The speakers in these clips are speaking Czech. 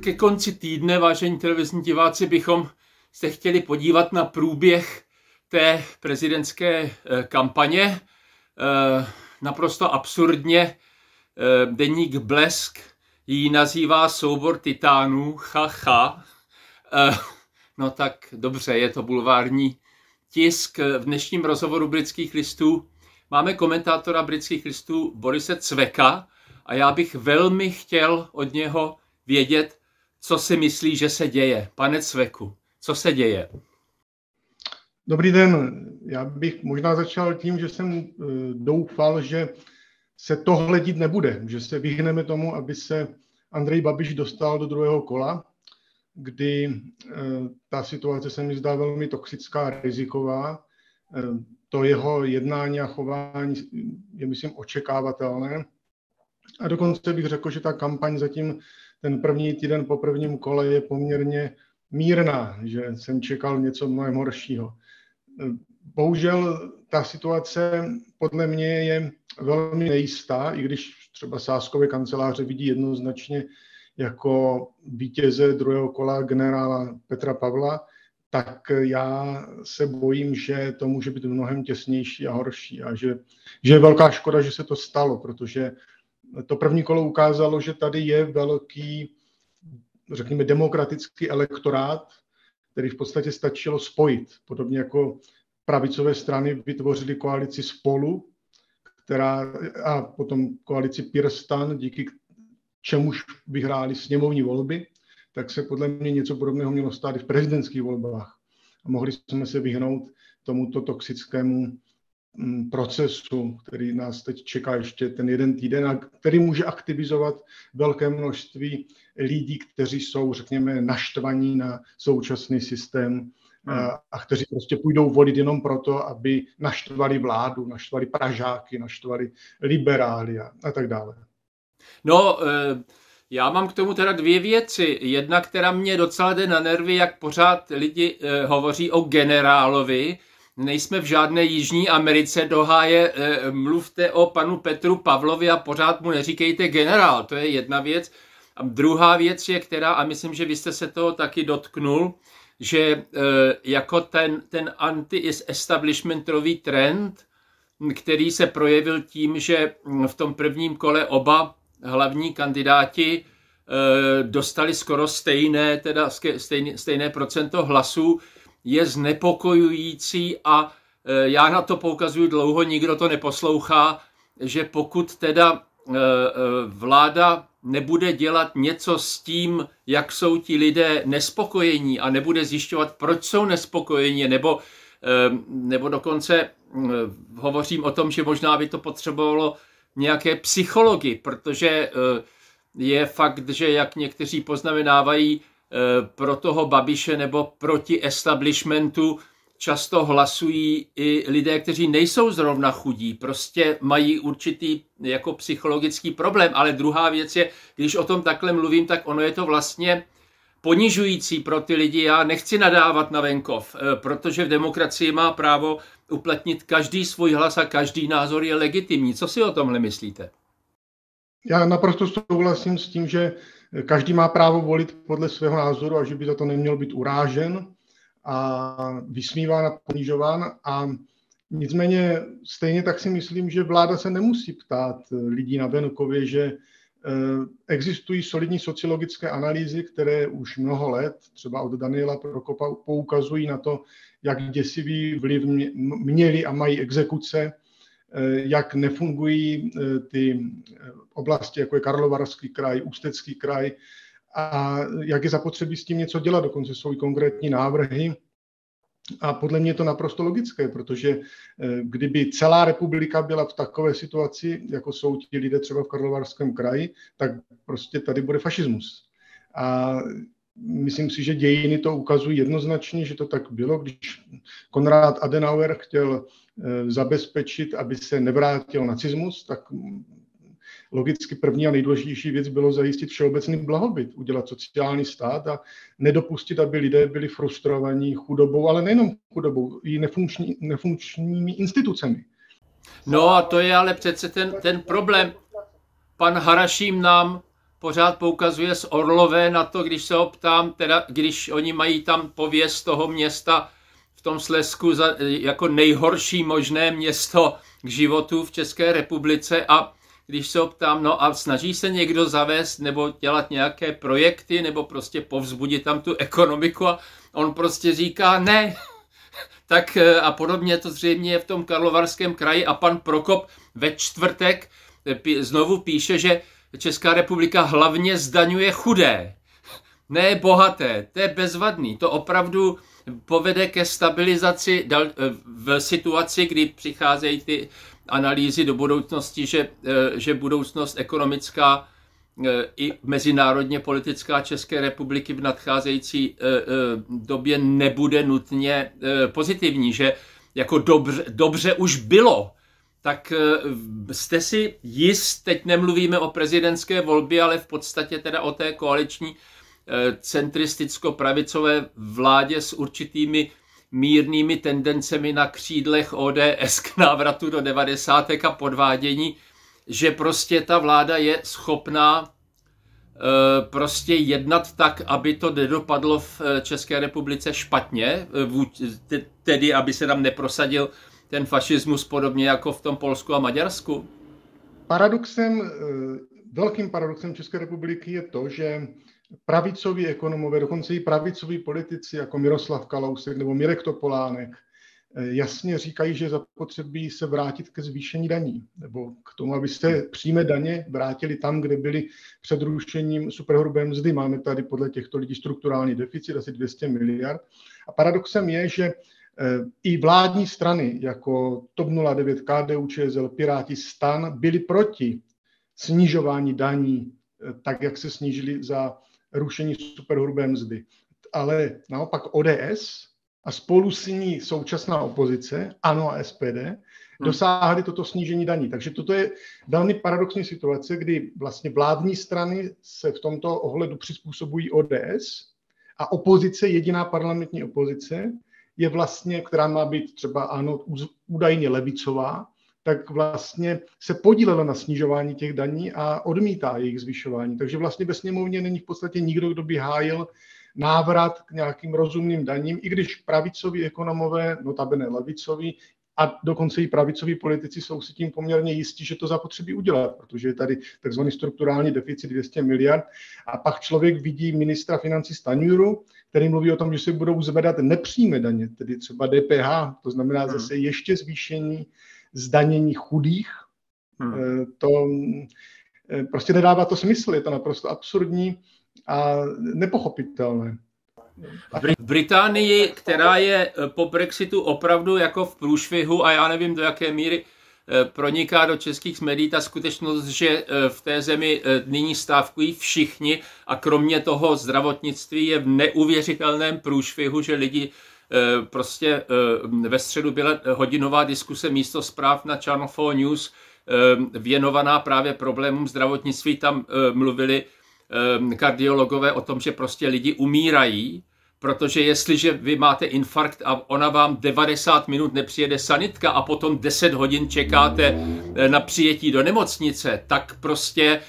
ke konci týdne, vážení televizní diváci, bychom se chtěli podívat na průběh té prezidentské kampaně. Naprosto absurdně deník Blesk ji nazývá soubor titánů, No tak dobře, je to bulvární tisk. V dnešním rozhovoru Britských listů máme komentátora Britských listů Borise Cveka a já bych velmi chtěl od něho vědět, co si myslí, že se děje. Pane Cveku, co se děje? Dobrý den. Já bych možná začal tím, že jsem doufal, že se tohle dít nebude, že se vyhneme tomu, aby se Andrej Babiš dostal do druhého kola, kdy ta situace se mi zdá velmi toxická a riziková. To jeho jednání a chování je, myslím, očekávatelné. A dokonce bych řekl, že ta kampaň zatím ten první týden po prvním kole je poměrně mírná, že jsem čekal něco mnohem horšího. Bohužel ta situace podle mě je velmi nejistá, i když třeba sázkové kanceláře vidí jednoznačně jako vítěze druhého kola generála Petra Pavla, tak já se bojím, že to může být mnohem těsnější a horší a že je velká škoda, že se to stalo, protože to první kolo ukázalo, že tady je velký, řekněme, demokratický elektorát, který v podstatě stačilo spojit. Podobně jako pravicové strany vytvořily koalici Spolu, a potom koalici PirStan, díky čemuž vyhráli sněmovní volby, tak se podle mě něco podobného mělo stát i v prezidentských volbách. A mohli jsme se vyhnout tomuto toxickému procesu, který nás teď čeká ještě ten jeden týden a který může aktivizovat velké množství lidí, kteří jsou, řekněme, naštvaní na současný systém a kteří prostě půjdou volit jenom proto, aby naštvali vládu, naštvali Pražáky, naštvali liberály a tak dále. No, já mám k tomu teda dvě věci. Jedna, která mě docela jde na nervy, jak pořád lidi hovoří o generálovi. Nejsme v žádné Jižní Americe, do háje, mluvte o panu Petru Pavlovi a pořád mu neříkejte generál. To je jedna věc. A druhá věc je, a myslím, že vy jste se toho taky dotknul, že jako ten anti-establishmentový trend, který se projevil tím, že v tom prvním kole oba hlavní kandidáti dostali skoro stejné procento hlasů, je znepokojující a já na to poukazuju dlouho, nikdo to neposlouchá, že pokud teda vláda nebude dělat něco s tím, jak jsou ti lidé nespokojení a nebude zjišťovat, proč jsou nespokojení, nebo dokonce hovořím o tom, že možná by to potřebovalo nějaké psychologi, protože je fakt, že jak někteří poznamenávají, pro toho Babiše nebo proti establishmentu často hlasují i lidé, kteří nejsou zrovna chudí, prostě mají určitý jako psychologický problém, ale druhá věc je, když o tom takhle mluvím, tak ono je to vlastně ponižující pro ty lidi. Já nechci nadávat na venkov, protože v demokracii má právo uplatnit každý svůj hlas a každý názor je legitimní. Co si o tomhle myslíte? Já naprosto souhlasím s tím, že každý má právo volit podle svého názoru a že by za to neměl být urážen a vysmíván a ponižován. A nicméně stejně tak si myslím, že vláda se nemusí ptát lidí na venkově, že existují solidní sociologické analýzy, které už mnoho let, třeba od Daniela Prokopa, poukazují na to, jak děsivý vliv měly a mají exekuce, jak nefungují ty oblasti, jako je Karlovarský kraj, Ústecký kraj, a jak je zapotřebí s tím něco dělat, dokonce jsou i konkrétní návrhy. A podle mě je to naprosto logické, protože kdyby celá republika byla v takové situaci, jako jsou ti lidé třeba v Karlovarském kraji, tak prostě tady bude fašismus. A myslím si, že dějiny to ukazují jednoznačně, že to tak bylo, když Konrad Adenauer chtěl zabezpečit, aby se nevrátil nacismus, tak logicky první a nejdůležitější věc bylo zajistit všeobecný blahobyt, udělat sociální stát a nedopustit, aby lidé byli frustrovaní chudobou, ale nejenom chudobou, i nefunkčními institucemi. No a to je ale přece ten problém. Pan Haraším nám pořád poukazuje z Orlové na to, když se ho ptám, teda když oni mají tam pověst toho města v tom Slezsku jako nejhorší možné město k životu v České republice, a když se ho ptám, no a snaží se někdo zavést nebo dělat nějaké projekty nebo prostě povzbudit tam tu ekonomiku, a on prostě říká ne. Tak a podobně to zřejmě je v tom Karlovarském kraji, a pan Prokop ve čtvrtek znovu píše, že Česká republika hlavně zdaňuje chudé, ne bohaté. To je bezvadný. To opravdu povede ke stabilizaci v situaci, kdy přicházejí ty analýzy do budoucnosti, že budoucnost ekonomická i mezinárodně politická České republiky v nadcházející době nebude nutně pozitivní, že jako dobře už bylo. Tak jste si jist, teď nemluvíme o prezidentské volbě, ale v podstatě teda o té koaliční centristicko-pravicové vládě s určitými mírnými tendencemi na křídlech ODS k návratu do 90. a podvádění, že prostě ta vláda je schopná prostě jednat tak, aby to nedopadlo v České republice špatně, tedy aby se tam neprosadil ten fašismus podobně jako v tom Polsku a Maďarsku? Velkým paradoxem České republiky je to, že pravicoví ekonomové, dokonce i pravicoví politici jako Miroslav Kalousek nebo Mirek Topolánek jasně říkají, že zapotřebí se vrátit ke zvýšení daní, nebo k tomu, aby se přímé daně vrátily tam, kde byly před rušením superhrubé mzdy. Máme tady podle těchto lidí strukturální deficit asi 200 miliard. A paradoxem je, že i vládní strany jako TOP 09, KDU, ČSL, Piráti, STAN byli proti snižování daní, tak jak se snížily za rušení superhrubé mzdy. Ale naopak ODS a spolu s ní současná opozice, ANO a SPD, dosáhly toto snížení daní. Takže toto je velmi paradoxní situace, kdy vlastně vládní strany se v tomto ohledu přizpůsobují ODS a opozice, jediná parlamentní opozice, je vlastně, která má být třeba ANO údajně levicová, tak vlastně se podílela na snižování těch daní a odmítá jejich zvyšování. Takže vlastně ve sněmovně není v podstatě nikdo, kdo by hájil návrat k nějakým rozumným daním, i když pravicoví ekonomové, notabene levicoví, a dokonce i pravicoví politici jsou si tím poměrně jistí, že to zapotřebí udělat, protože je tady takzvaný strukturální deficit 200 miliard. A pak člověk vidí ministra financí Stanjuru, který mluví o tom, že se budou zvedat nepřímé daně, tedy třeba DPH, to znamená zase ještě zvýšení zdanění chudých. To prostě nedává to smysl, je to naprosto absurdní a nepochopitelné. V Británii, která je po Brexitu opravdu jako v průšvihu, a já nevím, do jaké míry proniká do českých médií ta skutečnost, že v té zemi nyní stávkují všichni a kromě toho zdravotnictví je v neuvěřitelném průšvihu, že lidi prostě ve středu byla hodinová diskuse místo zpráv na Channel 4 News věnovaná právě problémům zdravotnictví. Tam mluvili kardiologové o tom, že prostě lidi umírají, protože jestliže vy máte infarkt a ona vám 90 minut nepřijede sanitka a potom 10 hodin čekáte na přijetí do nemocnice, tak prostě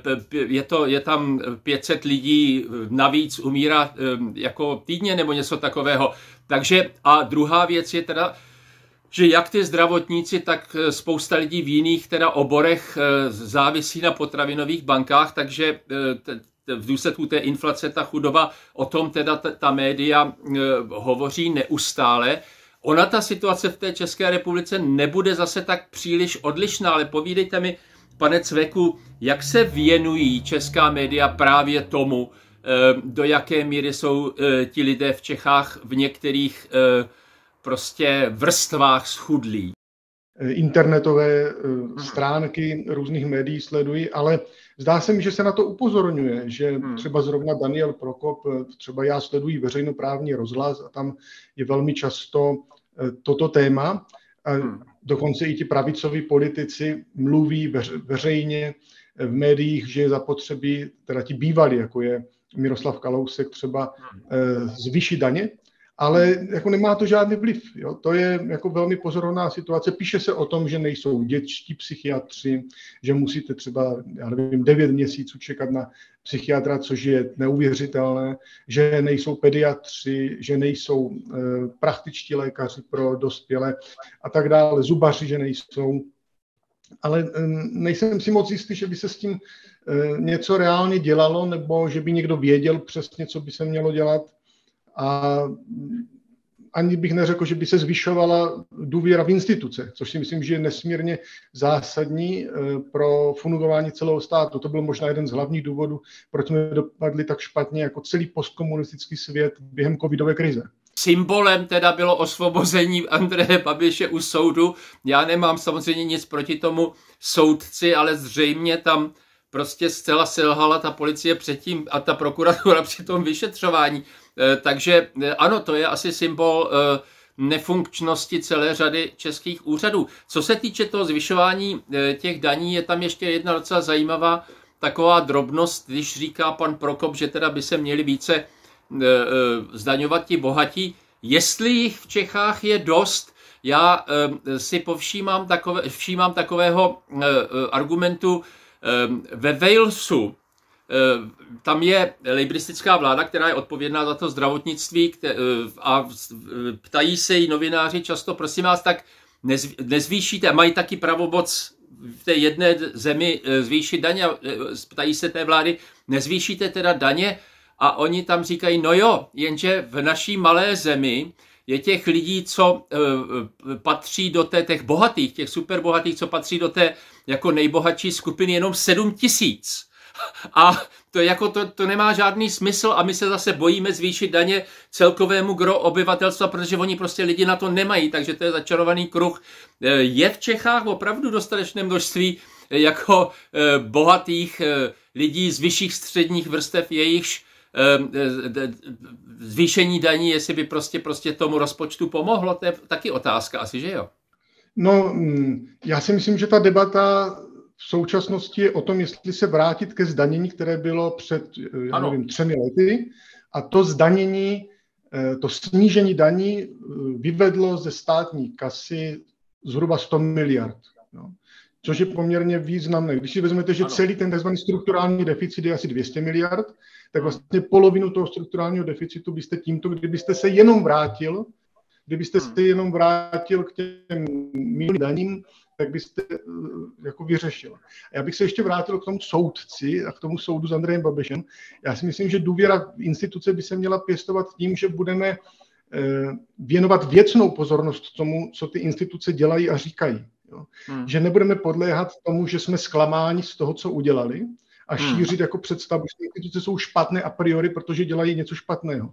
je tam 500 lidí navíc umírá jako týdně nebo něco takového. Takže a druhá věc je teda, že jak ty zdravotníci, tak spousta lidí v jiných teda oborech závisí na potravinových bankách, takže v důsledku té inflace, ta chudoba, o tom teda ta média hovoří neustále. Ona ta situace v té České republice nebude zase tak příliš odlišná, ale povídejte mi, pane Cveku, jak se věnují česká média právě tomu, do jaké míry jsou ti lidé v Čechách v některých prostě vrstvách schudlí. Internetové stránky různých médií sledují, ale zdá se mi, že se na to upozorňuje, že třeba zrovna Daniel Prokop, třeba já sleduji veřejnoprávní rozhlas a tam je velmi často toto téma. A dokonce i ti pravicoví politici mluví veřejně v médiích, že je zapotřebí, teda ti bývalí, jako je Miroslav Kalousek, třeba zvýšit daně. ale jako nemá to žádný vliv. Jo? To je jako velmi pozorovná situace. Píše se o tom, že nejsou dětští psychiatři, že musíte třeba, já nevím, 9 měsíců čekat na psychiatra, což je neuvěřitelné, že nejsou pediatři, že nejsou praktičtí lékaři pro dospělé a tak dále, zubaři, že nejsou. Ale nejsem si moc jistý, že by se s tím něco reálně dělalo, nebo že by někdo věděl přesně, co by se mělo dělat. A ani bych neřekl, že by se zvyšovala důvěra v instituce, což si myslím, že je nesmírně zásadní pro fungování celého státu. To byl možná jeden z hlavních důvodů, proč jsme dopadli tak špatně jako celý postkomunistický svět během covidové krize. Symbolem teda bylo osvobození Andreje Babiše u soudu. Já nemám samozřejmě nic proti tomu soudci, ale zřejmě tam prostě zcela selhala ta policie předtím a ta prokuratura při tom vyšetřování. Takže ano, to je asi symbol nefunkčnosti celé řady českých úřadů. Co se týče toho zvyšování těch daní, je tam ještě jedna docela zajímavá taková drobnost, když říká pan Prokop, že teda by se měli více zdaňovat ti bohatí. Jestli jich v Čechách je dost, já si všímám takového argumentu ve Walesu. Tam je lejbristická vláda, která je odpovědná za to zdravotnictví a ptají se jí novináři často, prosím vás, tak nezvýšíte, mají taky pravomoc v té jedné zemi zvýšit daně, ptají se té vlády, nezvýšíte teda daně? A oni tam říkají, no jo, jenže v naší malé zemi je těch lidí, co patří do těch bohatých, těch superbohatých, co patří do té jako nejbohatší skupiny, jenom 7 000. A to nemá žádný smysl a my se zase bojíme zvýšit daně celkovému gro obyvatelstva, protože oni prostě lidi na to nemají, takže to je začarovaný kruh. Je v Čechách opravdu dostatečné množství jako bohatých lidí z vyšších středních vrstev, jejichž zvýšení daní, jestli by prostě tomu rozpočtu pomohlo, to je taky otázka asi, že jo? No, já si myslím, že ta debata v současnosti je o tom, jestli se vrátit ke zdanění, které bylo před, já nevím, 3 lety. A to zdanění, to snížení daní vyvedlo ze státní kasy zhruba 100 miliard. No. Což je poměrně významné. Když si vezmete, že celý ten tzv. Strukturální deficit je asi 200 miliard, tak vlastně polovinu toho strukturálního deficitu byste tímto, kdybyste se jenom vrátil k těm minulým daním, tak byste jako vyřešil. Já bych se ještě vrátil k tomu soudci a k tomu soudu s Andrejem Babišem. Já si myslím, že důvěra v instituce by se měla pěstovat tím, že budeme věnovat věcnou pozornost tomu, co ty instituce dělají a říkají. Jo? Že nebudeme podléhat tomu, že jsme zklamáni z toho, co udělali, a šířit jako představu, že instituce jsou špatné a priori, protože dělají něco špatného.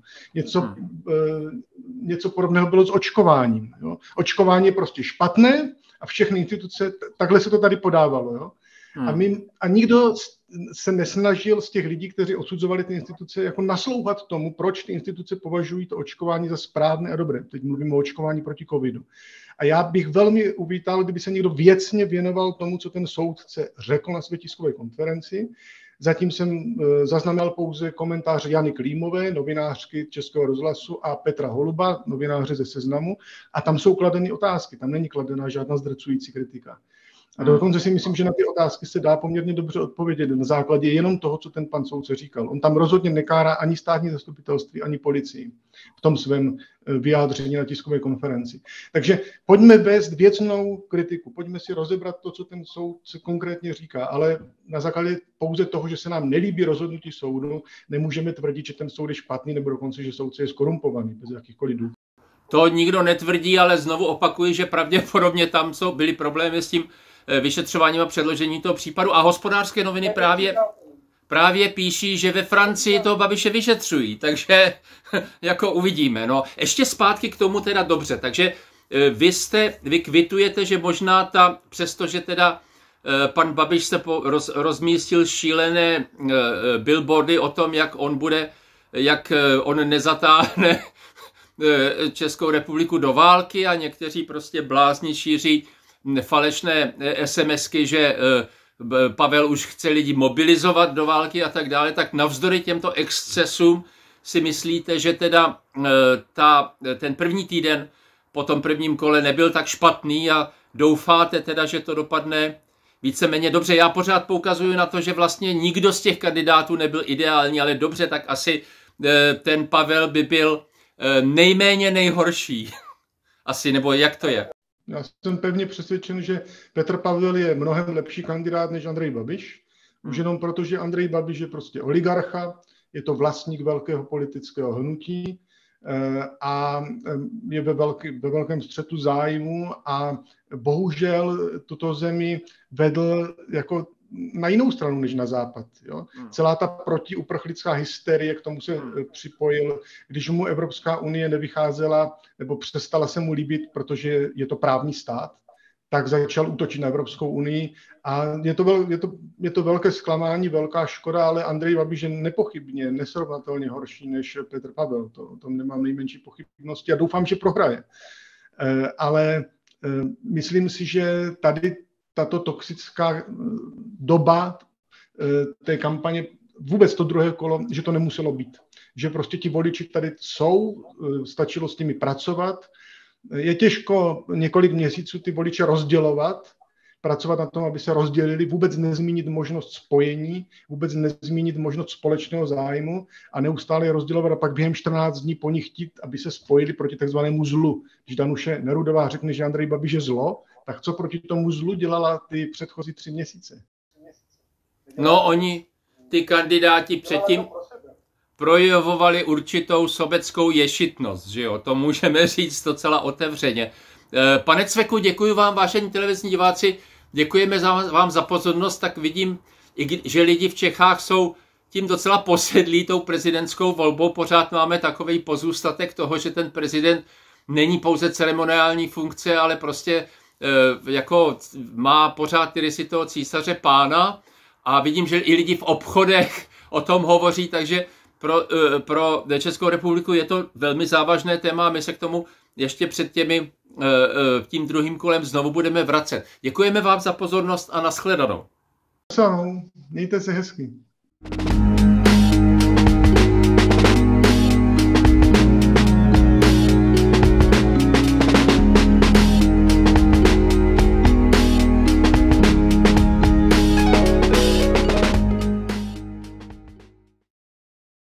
Něco podobného bylo s očkováním. Jo? Očkování je prostě špatné a všechny instituce, takhle se to tady podávalo. Jo? A nikdo se nesnažil z těch lidí, kteří odsuzovali ty instituce, jako naslouchat tomu, proč ty instituce považují to očkování za správné a dobré. Teď mluvím o očkování proti covidu. A já bych velmi uvítal, kdyby se někdo věcně věnoval tomu, co ten soudce řekl na své tiskové konferenci. Zatím jsem zaznamenal pouze komentář Jany Klímové, novinářky Českého rozhlasu, a Petra Holuba, novináře ze Seznamu. A tam jsou kladeny otázky, tam není kladená žádná zdrcující kritika. A dokonce si myslím, že na ty otázky se dá poměrně dobře odpovědět na základě jenom toho, co ten pan soudce říkal. On tam rozhodně nekárá ani státní zastupitelství, ani policii v tom svém vyjádření na tiskové konferenci. Takže pojďme vést věcnou kritiku, pojďme si rozebrat to, co ten soudce konkrétně říká, ale na základě pouze toho, že se nám nelíbí rozhodnutí soudu, nemůžeme tvrdit, že ten soud je špatný, nebo dokonce, že soudce je skorumpovaný bez jakýchkoliv důvodů. To nikdo netvrdí, ale znovu opakuji, že pravděpodobně tam byly problémy s tím vyšetřováním a předložení toho případu. A Hospodářské noviny právě píší, že ve Francii toho Babiše vyšetřují. Takže jako uvidíme. No, ještě zpátky k tomu teda dobře. Takže vy kvitujete, že možná přestože teda pan Babiš se rozmístil šílené billboardy o tom, jak on nezatáhne Českou republiku do války, a někteří prostě blázni šíří falešné SMSky, že Pavel už chce lidi mobilizovat do války a tak dále, tak navzdory těmto excesům si myslíte, že teda ten první týden po tom prvním kole nebyl tak špatný a doufáte teda, že to dopadne víceméně dobře. Já pořád poukazuju na to, že vlastně nikdo z těch kandidátů nebyl ideální, ale dobře, tak asi ten Pavel by byl nejméně nejhorší. Asi, nebo jak to je? Já jsem pevně přesvědčen, že Petr Pavel je mnohem lepší kandidát než Andrej Babiš. Už jenom proto, že Andrej Babiš je prostě oligarcha, je to vlastník velkého politického hnutí a je ve velkém střetu zájmu a bohužel tuto zemi vedl jako na jinou stranu než na západ. Jo? Celá ta protiuprchlická hysterie, k tomu se připojil, když mu Evropská unie nevycházela nebo přestala se mu líbit, protože je to právní stát, tak začal útočit na Evropskou unii a je to velké zklamání, velká škoda, ale Andrej Babiš je nepochybně, nesrovnatelně horší než Petr Pavel. O tom nemám nejmenší pochybnosti a doufám, že prohraje. Ale myslím si, že tady tato toxická doba té kampaně, vůbec to druhé kolo, že to nemuselo být. Že prostě ti voliči tady jsou, stačilo s nimi pracovat. Je těžko několik měsíců ty voliče rozdělovat, pracovat na tom, aby se rozdělili, vůbec nezmínit možnost spojení, vůbec nezmínit možnost společného zájmu a neustále je rozdělovat a pak během 14 dní po nich chtít, aby se spojili proti takzvanému zlu. Když Danuše Nerudová řekne, že Andrej Babiš je zlo, tak co proti tomu zlu dělala ty předchozí 3 měsíce? No oni, ty kandidáti předtím projevovali určitou sobeckou ješitnost, že jo? To můžeme říct docela otevřeně. Pane Cveku, děkuji vám, vážení televizní diváci, děkujeme vám za pozornost, tak vidím, že lidi v Čechách jsou tím docela posedlí tou prezidentskou volbou, pořád máme takový pozůstatek toho, že ten prezident není pouze ceremoniální funkce, ale prostě jako má pořád ty rysy toho císaře pána a vidím, že i lidi v obchodech o tom hovoří, takže pro Českou republiku je to velmi závažné téma a my se k tomu ještě před tím druhým kolem znovu budeme vracet. Děkujeme vám za pozornost a nashledanou. Mějte se hezky.